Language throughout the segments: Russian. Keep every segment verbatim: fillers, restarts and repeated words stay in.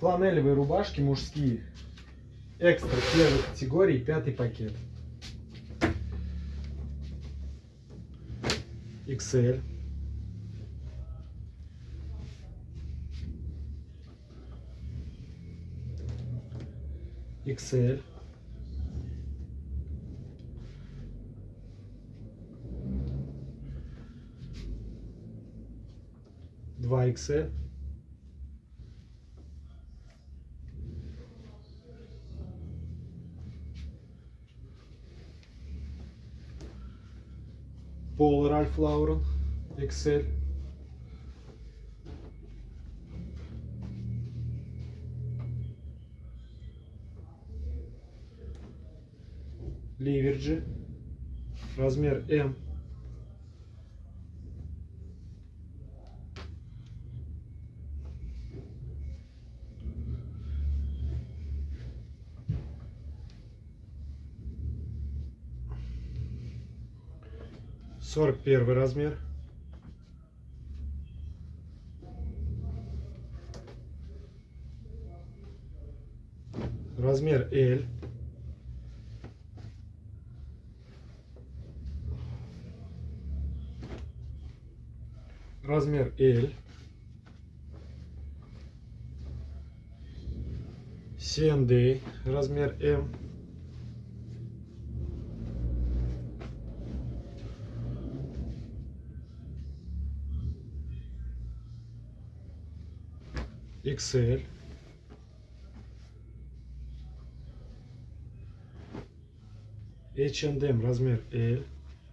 Фланелевые рубашки мужские. Экстра первой категории, пятый пакет. икс эль. икс эль. два икс эль. Пол Ральф Лаурен икс эль. Ливерджи размер эм. сорок первый размер. Размер эль. Размер эль. си энд эй размер эм. икс эль. эйч энд эм размер эль.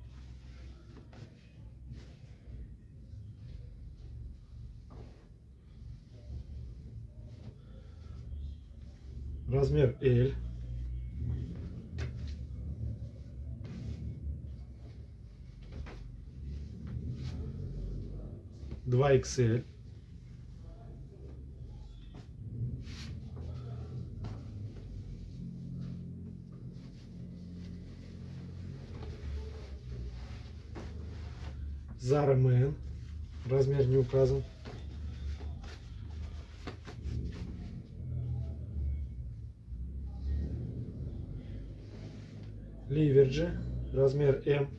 Размер эль. два икс эль. Zara Men. Размер не указан. Ливерджи. Размер эм.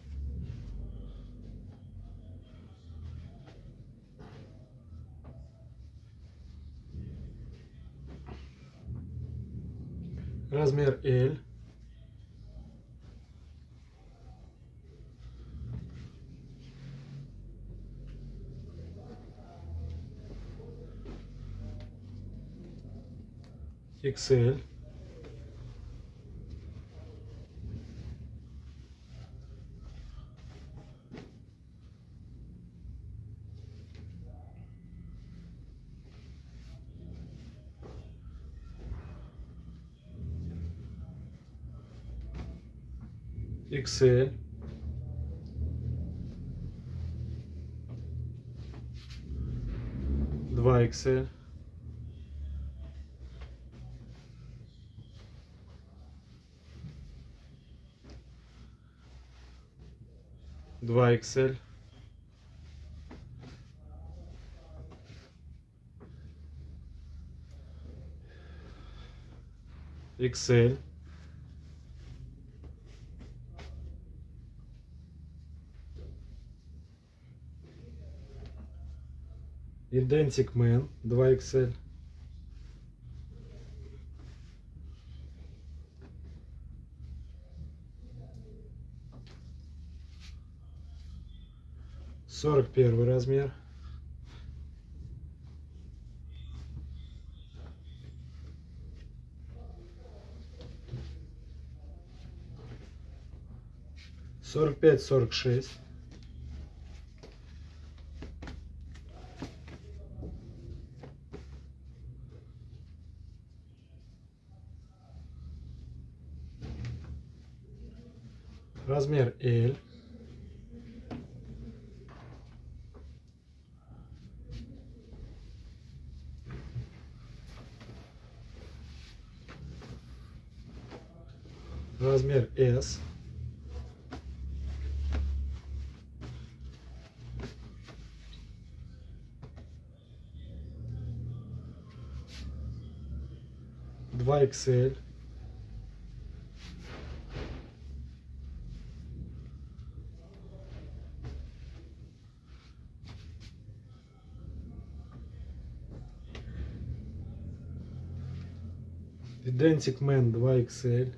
Размер эль. икс эль. икс эль. два икс эль. два икс эль. икс эль. Identic Man два икс эль. сорок первый размер. сорок пять сорок шесть. Размер эль. Размер эс. два икс эль, Identic Man два икс эль,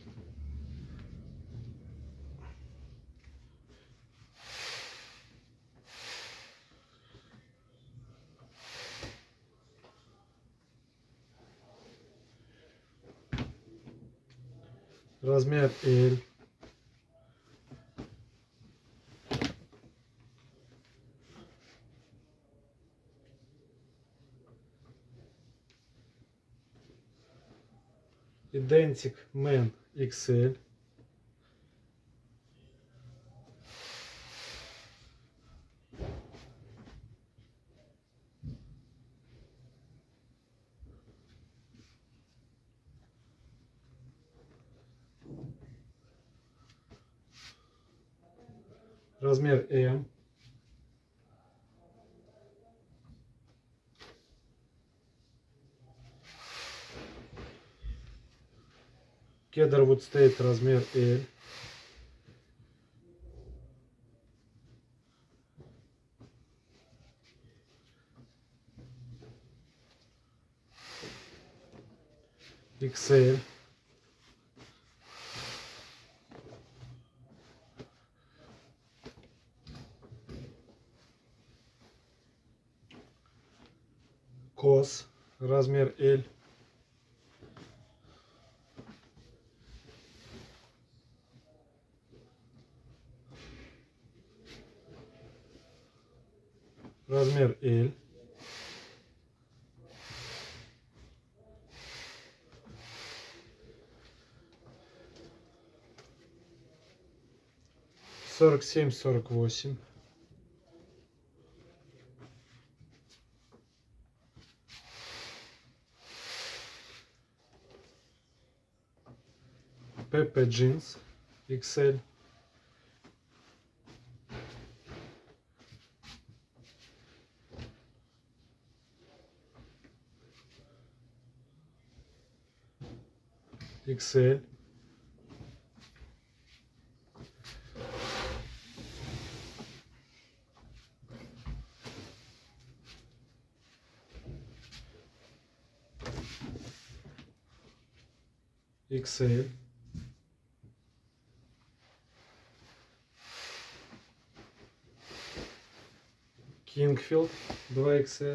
размер L, Identic Man икс эль, размер М, Cedarwood State размер L, икс эль, Кос размер L, размер L, сорок семь сорок восемь, Pepe Jeans икс эль, икс эль, икс эль, Kingfield два икс эль,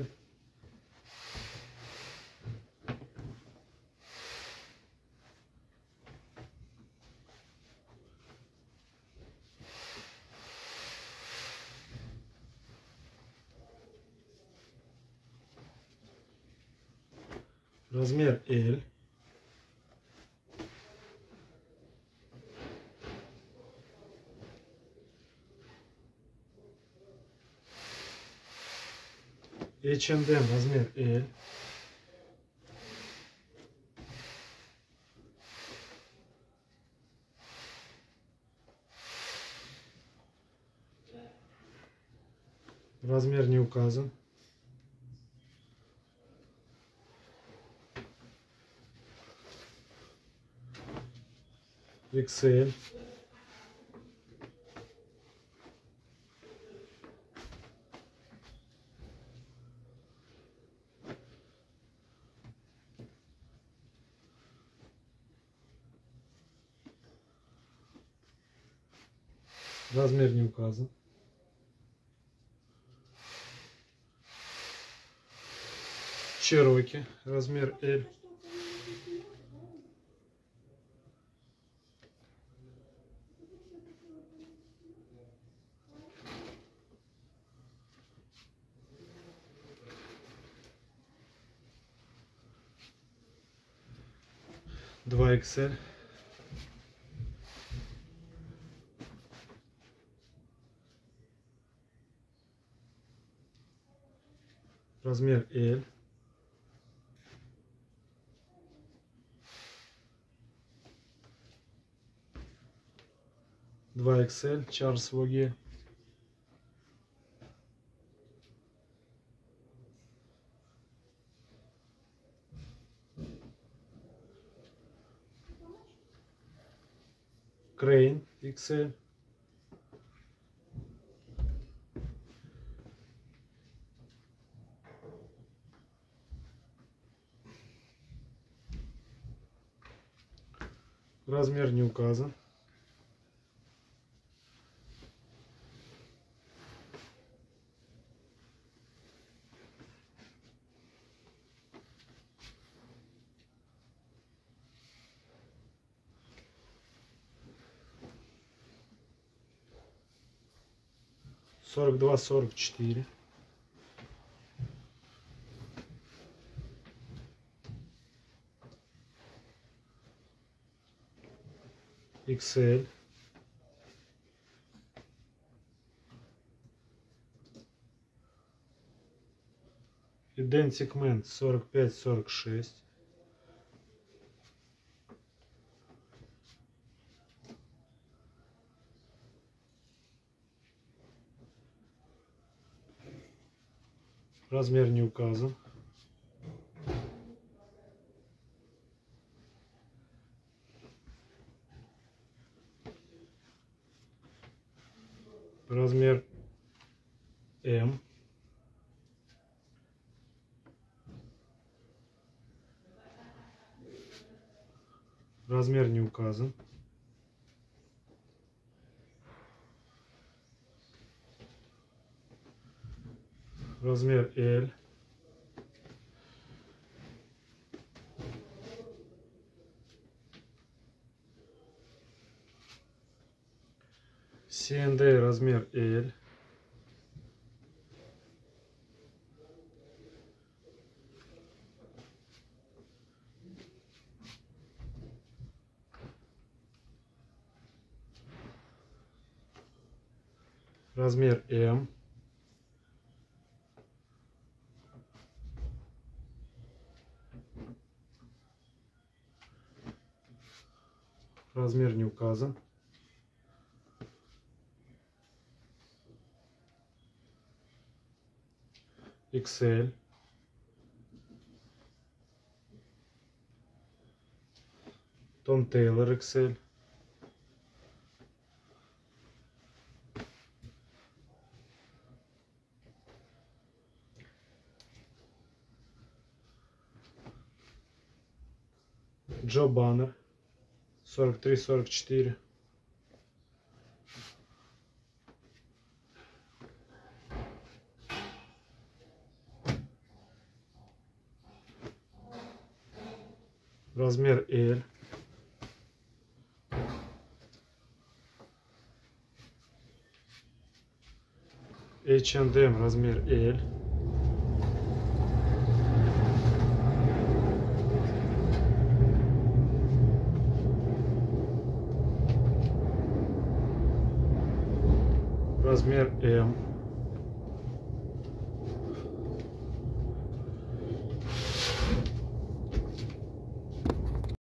размер L, эйч энд эм размер L, размер не указан, икс эль, размер не указан, Чероки размер L, два икс эль, размер L, два икс эль, Чарльз Воге, Crane икс эль. Размер не указан. сорок два сорок четыре. икс эль. Identic Man сорок пять сорок шесть. Размер не указан. Размер М. Размер не указан. Размер L. си энд эй размер L. Размер М. Размер не указан. икс эль. Том Тейлор икс эль. Джо Баннер сорок три сорок четыре. Размер L. эйч энд эм размер L. Размер М.